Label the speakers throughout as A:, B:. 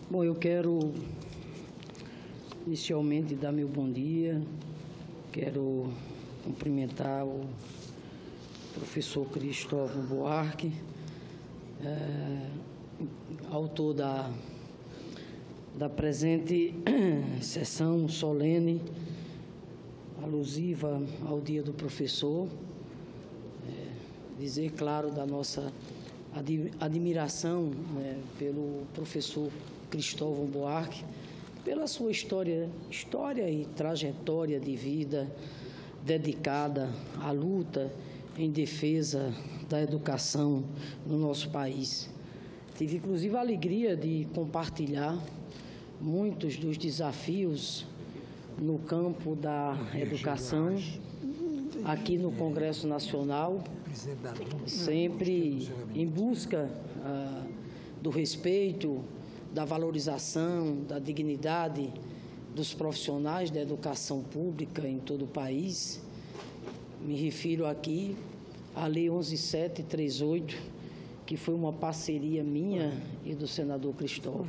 A: Bom, eu quero inicialmente dar meu bom dia, quero cumprimentar o professor Cristóvão Buarque, autor da presente sessão solene, alusiva ao Dia do Professor, dizer, claro, da nossa admiração, pelo professor Cristóvão Buarque, pela sua história e trajetória de vida dedicada à luta em defesa da educação no nosso país. Tive, inclusive, a alegria de compartilhar muitos dos desafios no campo da educação aqui no Congresso Nacional, sempre em busca do respeito, da valorização, da dignidade dos profissionais da educação pública em todo o país. Me refiro aqui à Lei 11.738, que foi uma parceria minha e do senador Cristóvão,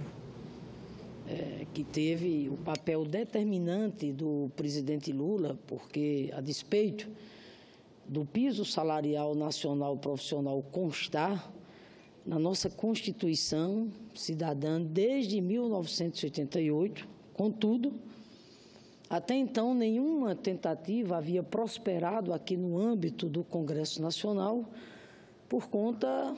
A: que teve o papel determinante do presidente Lula, porque, a despeito do piso salarial nacional profissional constar na nossa Constituição cidadã desde 1988, contudo, até então nenhuma tentativa havia prosperado aqui no âmbito do Congresso Nacional por conta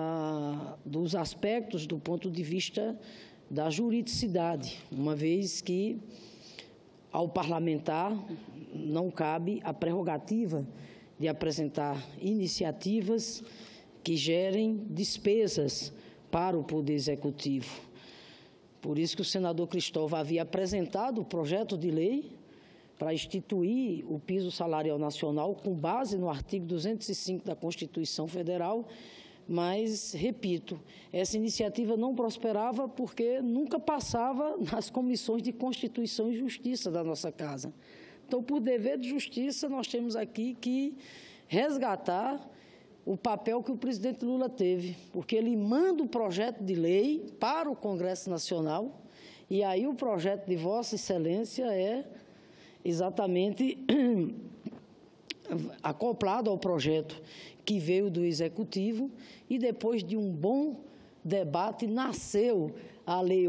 A: dos aspectos do ponto de vista da juridicidade, uma vez que ao parlamentar não cabe a prerrogativa de apresentar iniciativas que gerem despesas para o Poder Executivo. Por isso que o senador Cristóvão havia apresentado o projeto de lei para instituir o piso salarial nacional com base no artigo 205 da Constituição Federal, mas, repito, essa iniciativa não prosperava porque nunca passava nas comissões de Constituição e Justiça da nossa Casa. Então, por dever de justiça, nós temos aqui que resgatar o papel que o presidente Lula teve, porque ele manda o projeto de lei para o Congresso Nacional e aí o projeto de Vossa Excelência é exatamente acoplado ao projeto que veio do Executivo e depois de um bom debate nasceu a Lei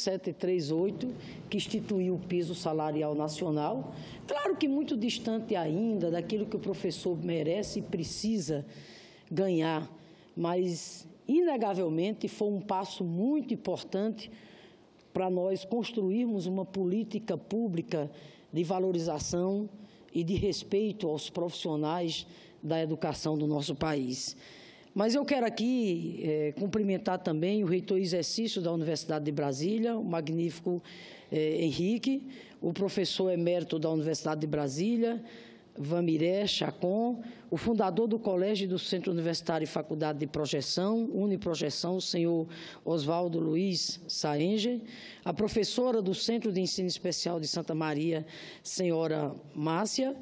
A: 11.738, que instituiu o piso salarial nacional. Claro que muito distante ainda daquilo que o professor merece e precisa ganhar, mas, inegavelmente, foi um passo muito importante para nós construirmos uma política pública de valorização e de respeito aos profissionais da educação do nosso país. Mas eu quero aqui cumprimentar também o reitor em exercício da Universidade de Brasília, o magnífico Henrique, o professor emérito da Universidade de Brasília, Vamiré Chacon, o fundador do Colégio e do Centro Universitário e Faculdade de Projeção, Uniprojeção, o senhor Oswaldo Luiz Saenger, a professora do Centro de Ensino Especial de Santa Maria, senhora Márcia,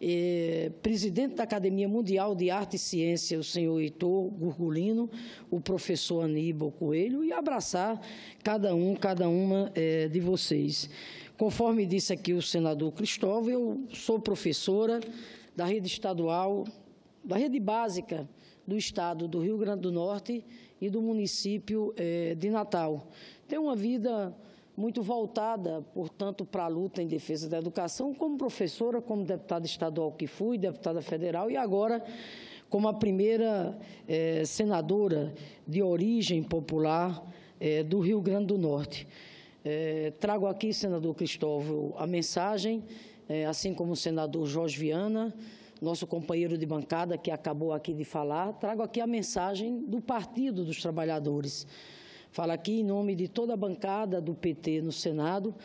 A: presidente da Academia Mundial de Arte e Ciência, o senhor Heitor Gurgulino, o professor Aníbal Coelho, e abraçar cada uma de vocês. Conforme disse aqui o senador Cristóvão, eu sou professora da rede estadual, da rede básica do estado do Rio Grande do Norte e do município de Natal. Tenho uma vida muito voltada, portanto, para a luta em defesa da educação, como professora, como deputada estadual que fui, deputada federal e agora como a primeira senadora de origem popular do Rio Grande do Norte. Trago aqui, senador Cristóvão, a mensagem, assim como o senador Jorge Viana, nosso companheiro de bancada que acabou aqui de falar, trago aqui a mensagem do Partido dos Trabalhadores. Falo aqui em nome de toda a bancada do PT no Senado.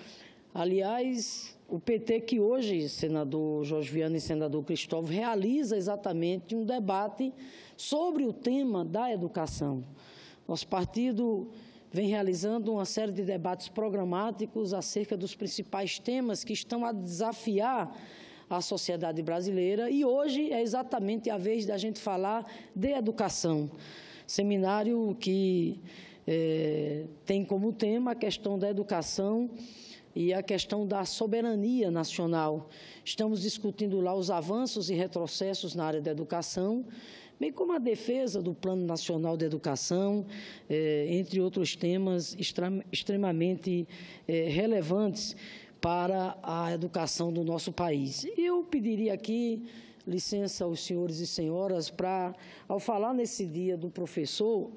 A: Aliás, o PT que hoje, senador Jorge Viana e senador Cristóvão, realiza exatamente um debate sobre o tema da educação. Nosso partido vem realizando uma série de debates programáticos acerca dos principais temas que estão a desafiar a sociedade brasileira e hoje é exatamente a vez da gente falar de educação. Seminário que tem como tema a questão da educação e a questão da soberania nacional. Estamos discutindo lá os avanços e retrocessos na área da educação, bem como a defesa do Plano Nacional de Educação, entre outros temas extremamente relevantes para a educação do nosso país. E eu pediria aqui licença aos senhores e senhoras para, ao falar nesse dia do professor,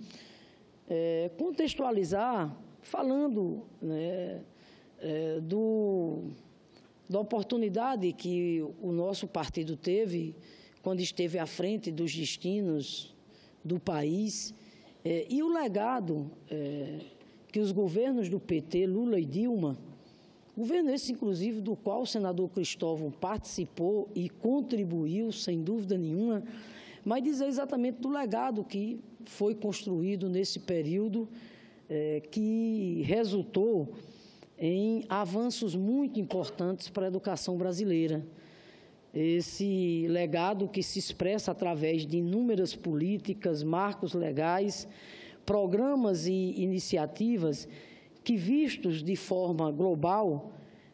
A: contextualizar, falando, né, da oportunidade que o nosso partido teve quando esteve à frente dos destinos do país, e o legado que os governos do PT, Lula e Dilma, governo esse, inclusive, do qual o senador Cristóvão participou e contribuiu, sem dúvida nenhuma, mas dizer exatamente do legado que foi construído nesse período, que resultou em avanços muito importantes para a educação brasileira. Esse legado que se expressa através de inúmeras políticas, marcos legais, programas e iniciativas que, vistos de forma global,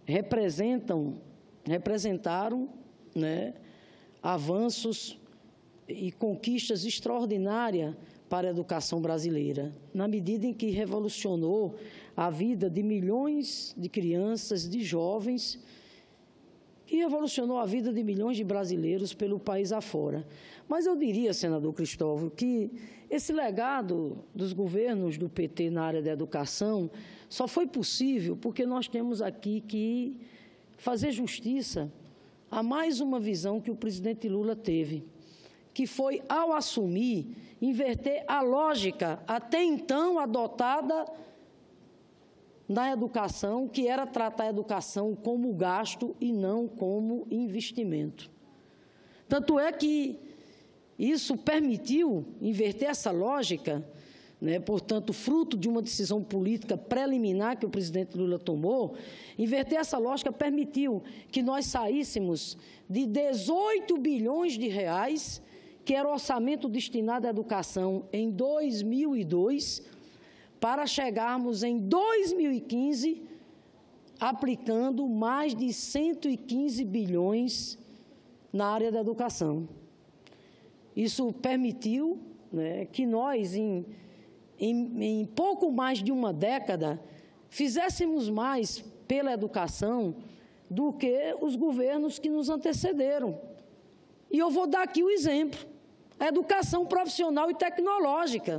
A: representaram, né, avanços e conquistas extraordinárias para a educação brasileira, na medida em que revolucionou a vida de milhões de crianças, de jovens, que revolucionou a vida de milhões de brasileiros pelo país afora. Mas eu diria, senador Cristóvão, que esse legado dos governos do PT na área da educação só foi possível porque nós temos aqui que fazer justiça a mais uma visão que o presidente Lula teve, que foi, ao assumir, inverter a lógica até então adotada na educação, que era tratar a educação como gasto e não como investimento. Tanto é que isso permitiu inverter essa lógica, né, portanto, fruto de uma decisão política preliminar que o presidente Lula tomou, inverter essa lógica permitiu que nós saíssemos de 18 bilhões de reais, que era o orçamento destinado à educação em 2002, para chegarmos em 2015 aplicando mais de 115 bilhões na área da educação. Isso permitiu, né, que nós, em pouco mais de uma década, fizéssemos mais pela educação do que os governos que nos antecederam. E eu vou dar aqui o exemplo: a educação profissional e tecnológica.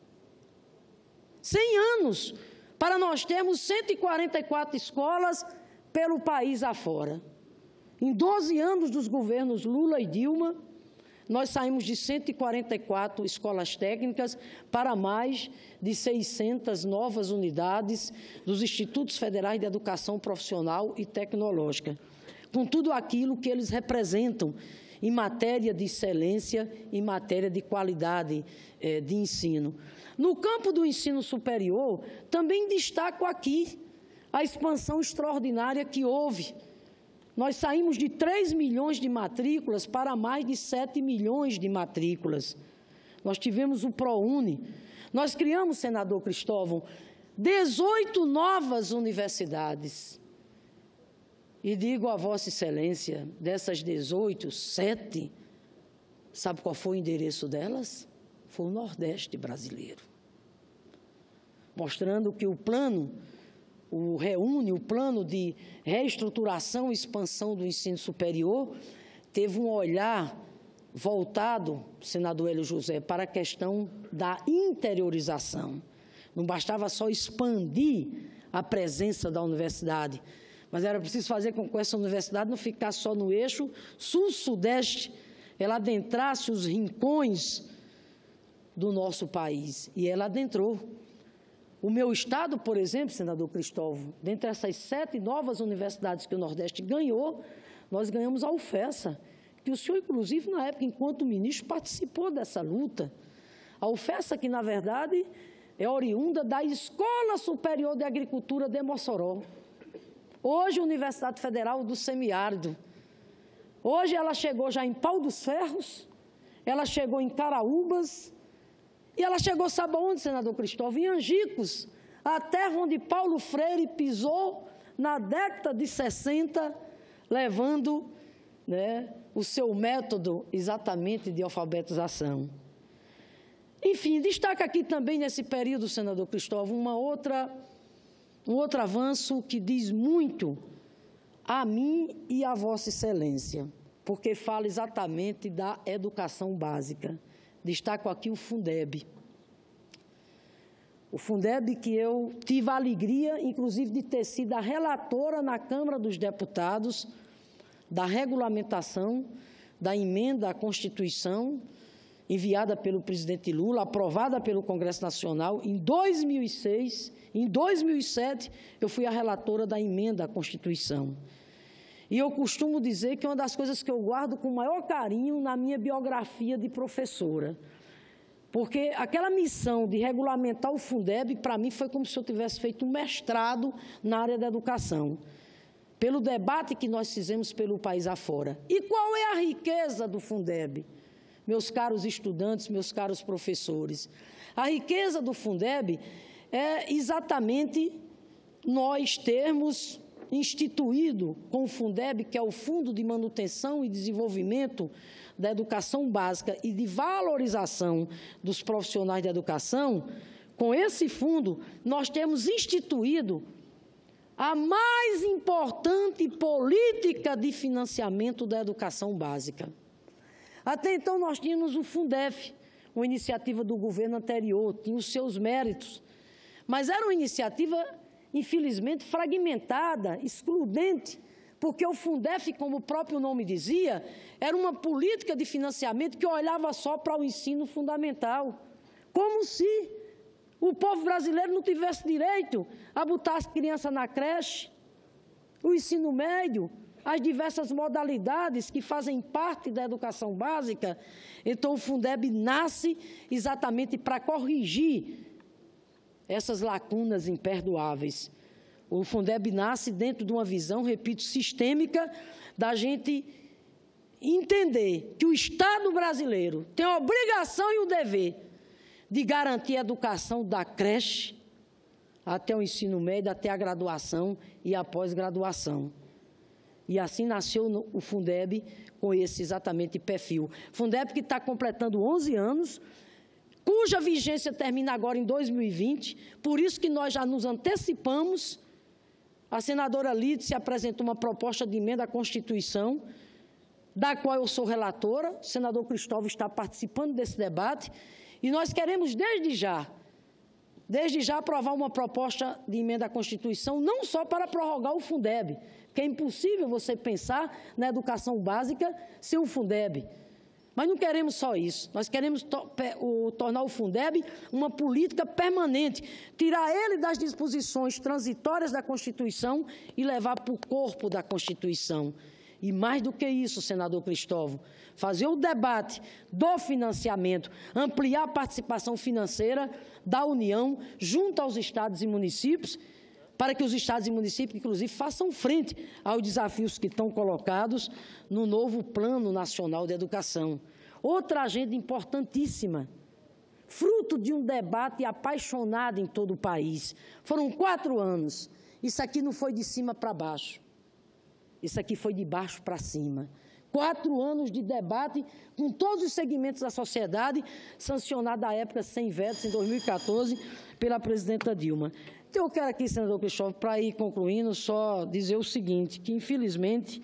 A: 100 anos para nós termos 144 escolas pelo país afora. Em 12 anos dos governos Lula e Dilma, nós saímos de 144 escolas técnicas para mais de 600 novas unidades dos Institutos Federais de Educação Profissional e Tecnológica, com tudo aquilo que eles representam em matéria de excelência, em matéria de qualidade de ensino. No campo do ensino superior, também destaco aqui a expansão extraordinária que houve. Nós saímos de 3 milhões de matrículas para mais de 7 milhões de matrículas. Nós tivemos o ProUni. Nós criamos, senador Cristóvão, 18 novas universidades. E digo a Vossa Excelência, dessas 18, 7, sabe qual foi o endereço delas? Foi o Nordeste brasileiro. Mostrando que o plano, o plano de reestruturação e expansão do ensino superior, teve um olhar voltado, senador Hélio José, para a questão da interiorização. Não bastava só expandir a presença da universidade, mas era preciso fazer com que essa universidade não ficasse só no eixo sul-sudeste, ela adentrasse os rincões do nosso país, e ela adentrou. O meu estado, por exemplo, senador Cristóvão, dentre essas 7 novas universidades que o Nordeste ganhou, nós ganhamos a UFESA, que o senhor, inclusive, na época, enquanto ministro, participou dessa luta. A UFESA, que, na verdade, é oriunda da Escola Superior de Agricultura de Mossoró. Hoje, a Universidade Federal do Semiárido. Hoje, ela chegou já em Pau dos Ferros, ela chegou em Caraúbas, E ela chegou, sabe aonde, senador Cristóvão? Em Angicos, a terra onde Paulo Freire pisou na década de 60, levando, né, o seu método exatamente de alfabetização. Enfim, destaca aqui também nesse período, senador Cristóvão, um outro avanço que diz muito a mim e a Vossa Excelência, porque fala exatamente da educação básica. Destaco aqui o Fundeb. O Fundeb que eu tive a alegria, inclusive, de ter sido a relatora na Câmara dos Deputados da regulamentação da emenda à Constituição, enviada pelo presidente Lula, aprovada pelo Congresso Nacional em 2006. Em 2007, eu fui a relatora da emenda à Constituição. E eu costumo dizer que é uma das coisas que eu guardo com o maior carinho na minha biografia de professora. Porque aquela missão de regulamentar o Fundeb, para mim, foi como se eu tivesse feito um mestrado na área da educação, pelo debate que nós fizemos pelo país afora. E qual é a riqueza do Fundeb? Meus caros estudantes, meus caros professores, a riqueza do Fundeb é exatamente nós termos instituído com o Fundeb, que é o Fundo de Manutenção e Desenvolvimento da Educação Básica e de Valorização dos Profissionais da Educação. Com esse fundo, nós temos instituído a mais importante política de financiamento da educação básica. Até então, nós tínhamos o Fundef, uma iniciativa do governo anterior, tinha os seus méritos, mas era uma iniciativa, infelizmente, fragmentada, excludente, porque o Fundef, como o próprio nome dizia, era uma política de financiamento que olhava só para o ensino fundamental, como se o povo brasileiro não tivesse direito a botar as crianças na creche, o ensino médio, as diversas modalidades que fazem parte da educação básica. Então, o Fundeb nasce exatamente para corrigir essas lacunas imperdoáveis. O Fundeb nasce dentro de uma visão, repito, sistêmica, da gente entender que o Estado brasileiro tem a obrigação e o dever de garantir a educação da creche até o ensino médio, até a graduação e a pós-graduação. E assim nasceu o Fundeb com esse exatamente perfil. Fundeb que está completando 11 anos, cuja vigência termina agora em 2020, por isso que nós já nos antecipamos. A senadora Lídice apresentou uma proposta de emenda à Constituição, da qual eu sou relatora, o senador Cristóvão está participando desse debate, e nós queremos desde já aprovar uma proposta de emenda à Constituição, não só para prorrogar o Fundeb, porque é impossível você pensar na educação básica sem o Fundeb. Mas não queremos só isso, nós queremos tornar o Fundeb uma política permanente, tirar ele das disposições transitórias da Constituição e levar para o corpo da Constituição. E mais do que isso, senador Cristóvão, fazer o debate do financiamento, ampliar a participação financeira da União junto aos estados e municípios, para que os estados e municípios, inclusive, façam frente aos desafios que estão colocados no novo Plano Nacional de Educação. Outra agenda importantíssima, fruto de um debate apaixonado em todo o país. Foram 4 anos. Isso aqui não foi de cima para baixo. Isso aqui foi de baixo para cima. 4 anos de debate com todos os segmentos da sociedade, sancionado à época sem vetos, em 2014, pela presidenta Dilma. Então, eu quero aqui, senador Cristóvão, para ir concluindo, só dizer o seguinte, que, infelizmente,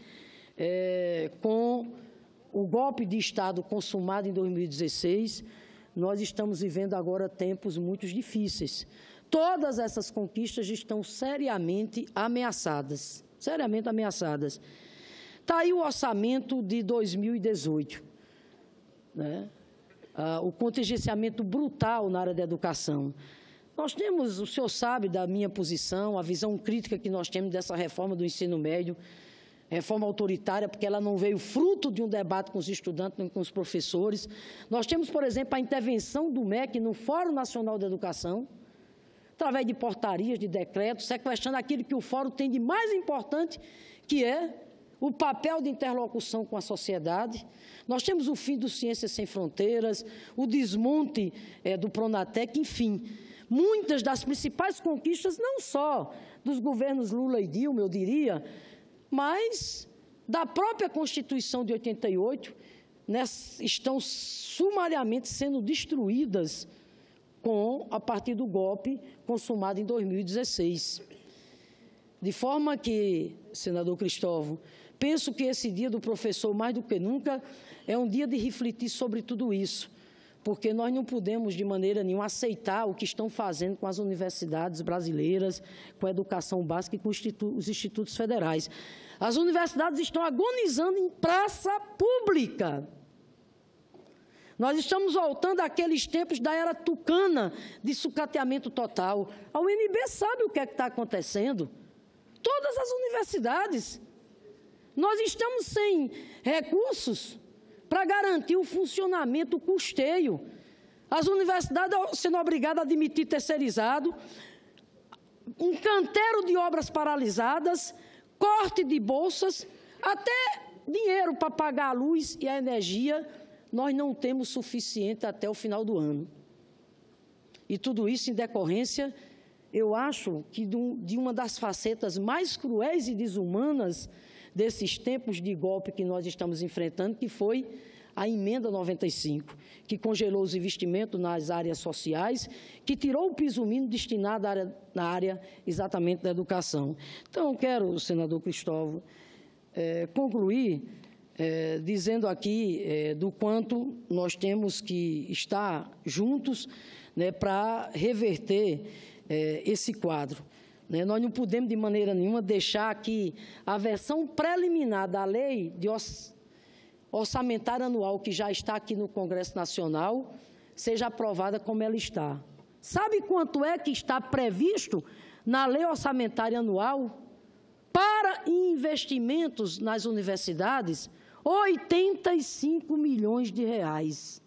A: com o golpe de Estado consumado em 2016, nós estamos vivendo agora tempos muito difíceis. Todas essas conquistas estão seriamente ameaçadas. Seriamente ameaçadas. Está aí o orçamento de 2018, né? O contingenciamento brutal na área da educação. Nós temos, o senhor sabe da minha posição, a visão crítica que nós temos dessa reforma do ensino médio, reforma autoritária, porque ela não veio fruto de um debate com os estudantes, nem com os professores. Nós temos, por exemplo, a intervenção do MEC no Fórum Nacional da Educação, através de portarias, de decretos, sequestrando aquilo que o Fórum tem de mais importante, que é o papel de interlocução com a sociedade. Nós temos o fim do Ciências Sem Fronteiras, o desmonte do Pronatec, enfim, muitas das principais conquistas, não só dos governos Lula e Dilma, eu diria, mas da própria Constituição de 88, estão sumariamente sendo destruídas a partir do golpe consumado em 2016. De forma que, senador Cristóvão, penso que esse dia do professor, mais do que nunca, é um dia de refletir sobre tudo isso, porque nós não podemos, de maneira nenhuma, aceitar o que estão fazendo com as universidades brasileiras, com a educação básica e com os institutos federais. As universidades estão agonizando em praça pública. Nós estamos voltando àqueles tempos da era tucana de sucateamento total. A UNB sabe o que é que está acontecendo. Todas as universidades. Nós estamos sem recursos para garantir o funcionamento, o custeio. As universidades sendo obrigadas a admitir terceirizado, um canteiro de obras paralisadas, corte de bolsas, até dinheiro para pagar a luz e a energia, nós não temos suficiente até o final do ano. E tudo isso em decorrência, eu acho, que de uma das facetas mais cruéis e desumanas desses tempos de golpe que nós estamos enfrentando, que foi a Emenda 95, que congelou os investimentos nas áreas sociais, que tirou o piso mínimo destinado na área exatamente da educação. Então, eu quero, senador Cristóvão, concluir dizendo aqui do quanto nós temos que estar juntos, né, para reverter esse quadro. Nós não podemos, de maneira nenhuma, deixar que a versão preliminar da lei de orçamentária anual, que já está aqui no Congresso Nacional, seja aprovada como ela está. Sabe quanto é que está previsto na lei orçamentária anual para investimentos nas universidades? 85 milhões de reais.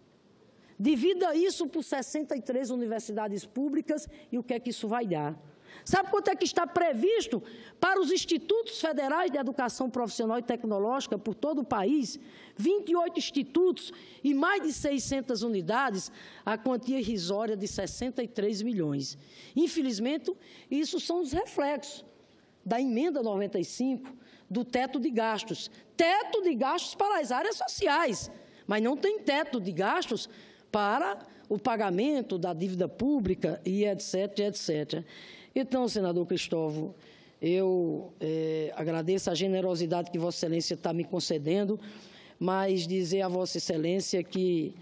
A: Divida isso por 63 universidades públicas e o que é que isso vai dar? Sabe quanto é que está previsto para os institutos federais de educação profissional e tecnológica por todo o país? 28 institutos e mais de 600 unidades, a quantia irrisória de 63 milhões. Infelizmente, isso são os reflexos da Emenda 95, do teto de gastos. Teto de gastos para as áreas sociais, mas não tem teto de gastos para o pagamento da dívida pública e etc, etc. Então, senador Cristóvão, eu agradeço a generosidade que Vossa Excelência está me concedendo, mas dizer a Vossa Excelência que,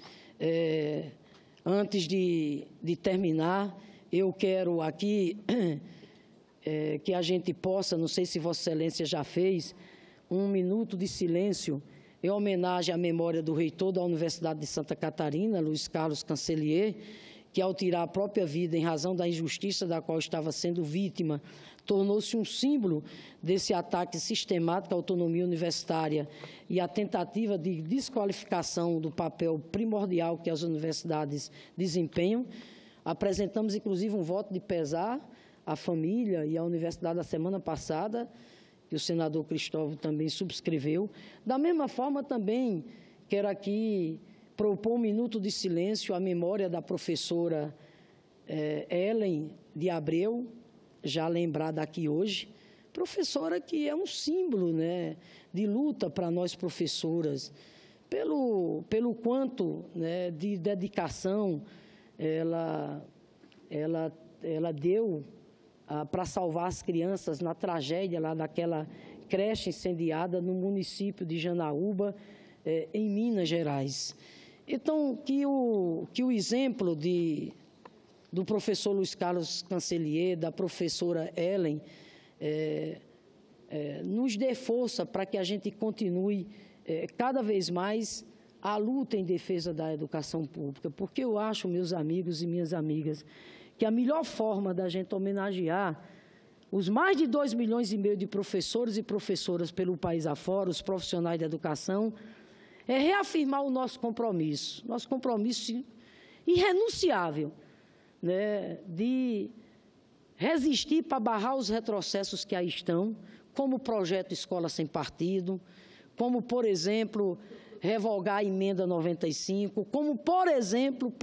A: antes de terminar, eu quero aqui que a gente possa, não sei se Vossa Excelência já fez, um minuto de silêncio em homenagem à memória do reitor da Universidade de Santa Catarina, Luiz Carlos Cancelier, que, ao tirar a própria vida em razão da injustiça da qual estava sendo vítima, tornou-se um símbolo desse ataque sistemático à autonomia universitária e à tentativa de desqualificação do papel primordial que as universidades desempenham. Apresentamos, inclusive, um voto de pesar à família e à universidade na semana passada, que o senador Cristóvão também subscreveu. Da mesma forma, também quero aqui propor um minuto de silêncio à memória da professora Ellen de Abreu, já lembrada aqui hoje, professora que é um símbolo, né, de luta para nós professoras, pelo quanto, né, de dedicação ela deu para salvar as crianças na tragédia lá daquela creche incendiada no município de Janaúba, em Minas Gerais. Então, que o exemplo do professor Luiz Carlos Cancelier, da professora Ellen, nos dê força para que a gente continue cada vez mais a luta em defesa da educação pública, porque eu acho, meus amigos e minhas amigas, que a melhor forma da gente homenagear os mais de 2,5 milhões de professores e professoras pelo país afora, os profissionais da educação, é reafirmar o nosso compromisso irrenunciável, né, de resistir para barrar os retrocessos que aí estão, como o projeto Escola Sem Partido, como, por exemplo, revogar a emenda 95, como, por exemplo,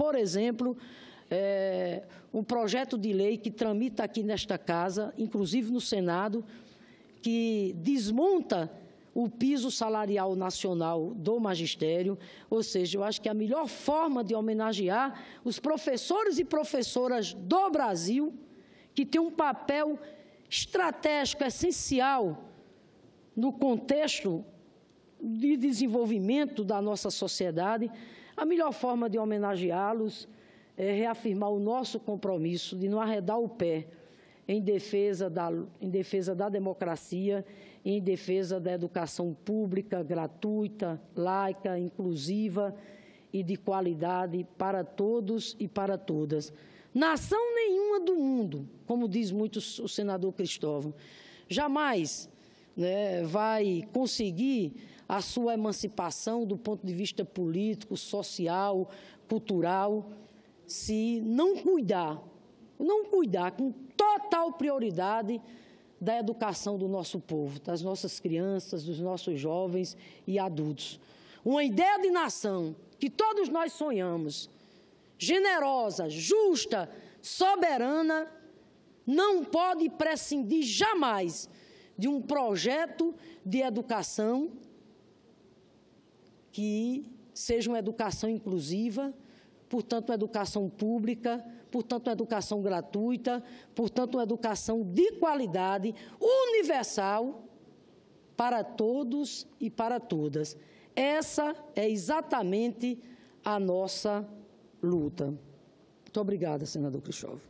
A: um projeto de lei que tramita aqui nesta casa, inclusive no Senado, que desmonta o piso salarial nacional do magistério. Ou seja, eu acho que a melhor forma de homenagear os professores e professoras do Brasil, que têm um papel estratégico, essencial, no contexto de desenvolvimento da nossa sociedade, a melhor forma de homenageá-los é reafirmar o nosso compromisso de não arredar o pé em defesa da democracia, em defesa da educação pública, gratuita, laica, inclusiva e de qualidade para todos e para todas. Nação nenhuma do mundo, como diz muito o senador Cristóvão, jamais, né, vai conseguir a sua emancipação do ponto de vista político, social, cultural, se não cuidar com total prioridade da educação do nosso povo, das nossas crianças, dos nossos jovens e adultos. Uma ideia de nação que todos nós sonhamos, generosa, justa, soberana, não pode prescindir jamais de um projeto de educação que seja uma educação inclusiva, portanto, uma educação pública, portanto, uma educação gratuita, portanto, uma educação de qualidade, universal, para todos e para todas. Essa é exatamente a nossa luta. Muito obrigada, senador Cristóvão.